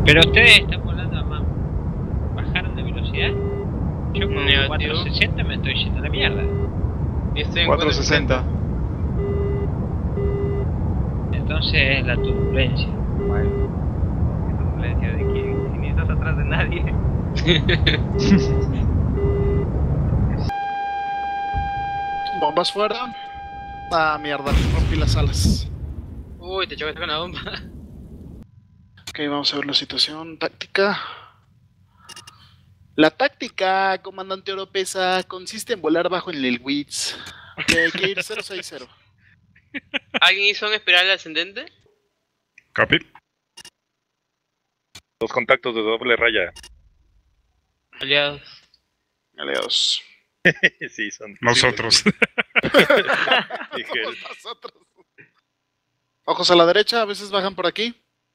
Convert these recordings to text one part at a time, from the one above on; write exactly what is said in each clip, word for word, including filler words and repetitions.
Pero ustedes están volando a más. ¿Bajaron de velocidad? Yo con Negativo. cuatrocientos sesenta me estoy yendo a la mierda. Y estoy en cuatrocientos sesenta. Entonces es la turbulencia. Bueno, ¿qué turbulencia de quién? Si ni estás atrás de nadie. Bombas fuera. Ah, mierda, rompí las alas. Uy, te chocaste con la bomba. Ok, vamos a ver la situación táctica. La táctica, comandante Oropesa, consiste en volar bajo en el Witz. Ok, hay que ir cero seis cero. ¿Alguien hizo un espiral ascendente? Copy. Dos contactos de doble raya. Aliados. Aliados. Sí, son. Nosotros. Dije, Somos nosotros. Ojos a la derecha, a veces bajan por aquí.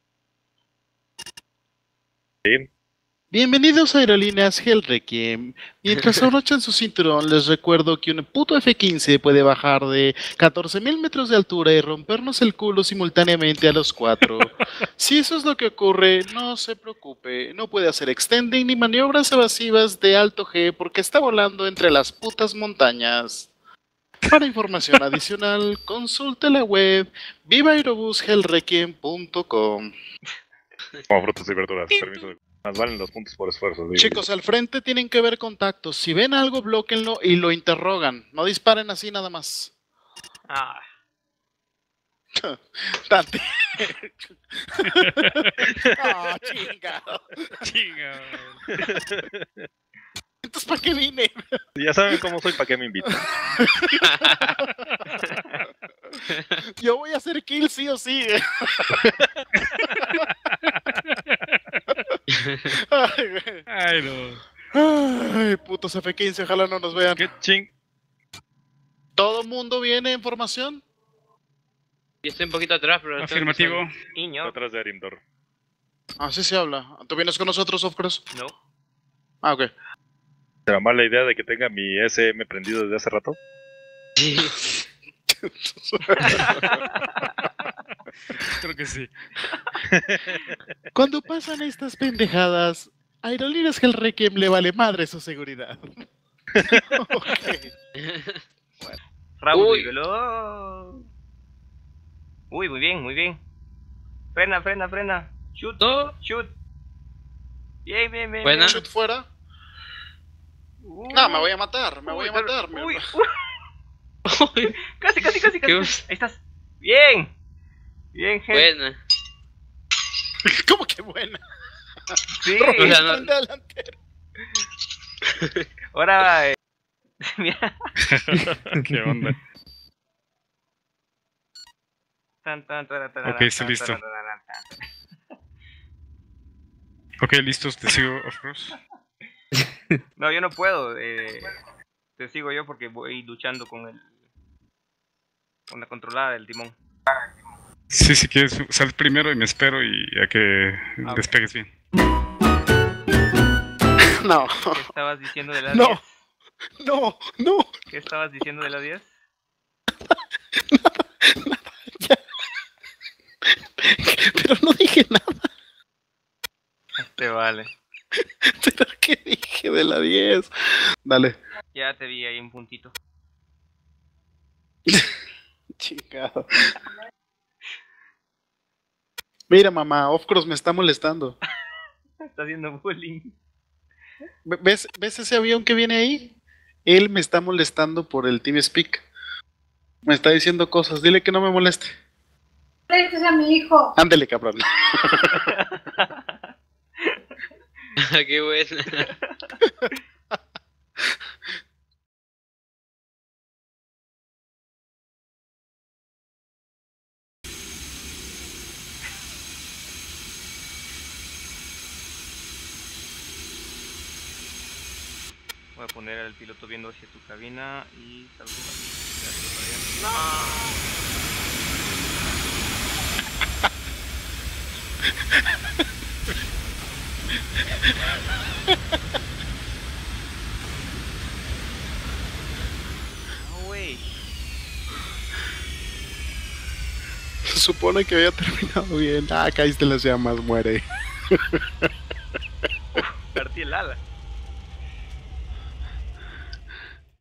sí. Bienvenidos a Aerolíneas Hellrequiem. Mientras abrochan su cinturón, les recuerdo que un puto F quince puede bajar de catorce mil metros de altura y rompernos el culo simultáneamente a los cuatro. Si eso es lo que ocurre, no se preocupe. No puede hacer extending ni maniobras evasivas de alto G porque está volando entre las putas montañas. Para información adicional, consulte la web viva aerobus hellrequiem punto com. Como frutas y verduras. Permiso de... Más valen los puntos por esfuerzo. Digo. Chicos, al frente tienen que ver contactos. Si ven algo, blóquenlo y lo interrogan. No disparen así nada más. Ah, Dante. Ah, chingado. Chinga. Entonces, ¿para qué vine? Ya saben cómo soy, ¿para qué me invitan? Yo voy a hacer kill sí o sí. Ay, güey. Ay, no. Ay, putos F quince, ojalá no nos vean. Qué ching. ¿Todo mundo viene en formación? Yo estoy un poquito atrás, pero... estoy Afirmativo. niño. Atrás de Arimdor. Así se habla. ¿Tú vienes con nosotros, of course? No. Ah, ok. ¿Será mala idea de que tenga mi S M prendido desde hace rato? Sí. Creo que sí. Cuando pasan estas pendejadas, a Aerolíneas Hellrequiem le vale madre su seguridad. Okay. Raúl, Uy. dígalo. Uy, muy bien, muy bien. Frena, frena, frena. Shoot, No. shoot. Bien, bien, bien. Buena. bien. Shoot fuera. Uy. No, me voy a matar, me voy a Uy, matar. me- Uy, uy. Casi, casi, casi, ¿Qué casi. os- Ahí estás. Bien. Bien, gente. Buena. ¿Cómo que buena? Sí. O sea, no- Prende delantero. Ahora, eh, mira. Qué onda. Tan, tan, tan, tan, Ok, estoy tan, listo. tan, tan, tan, tan. Ok, listos, te sigo, of course. No, yo no puedo. Eh, te sigo yo porque voy luchando con el. Con la controlada del timón. Sí, si quieres, sal primero y me espero y a que Ah, ok. despegues bien. No, ¿Qué estabas diciendo de la No. diez? no, no. ¿Qué estabas diciendo de la diez? Pero no dije nada. Este vale. ¿Pero qué dije de la diez? Dale. Ya te vi ahí un puntito. Chingado. Mira, mamá, of course me está molestando. Está haciendo bullying. ¿Ves, ¿Ves ese avión que viene ahí? Él me está molestando por el TeamSpeak. Me está diciendo cosas. Dile que no me moleste. Este es a mi hijo. Ándele, cabrón. Qué buena. Voy a poner al piloto viendo hacia tu cabina y salgo para allá. No, güey. Se supone que había terminado bien. Ah, caíste en las llamas, muere. Partí el ala.